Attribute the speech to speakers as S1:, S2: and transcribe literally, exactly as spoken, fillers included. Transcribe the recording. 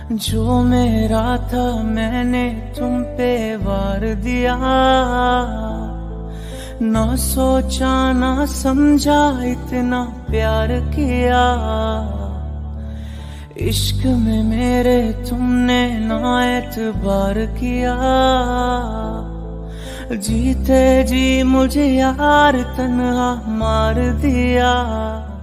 S1: जो मेरा था मैंने तुम पे वार दिया, ना सोचा ना समझा इतना प्यार किया। इश्क में मेरे तुमने ना एतबार किया, जीते जी मुझे यार तन्हा मार दिया।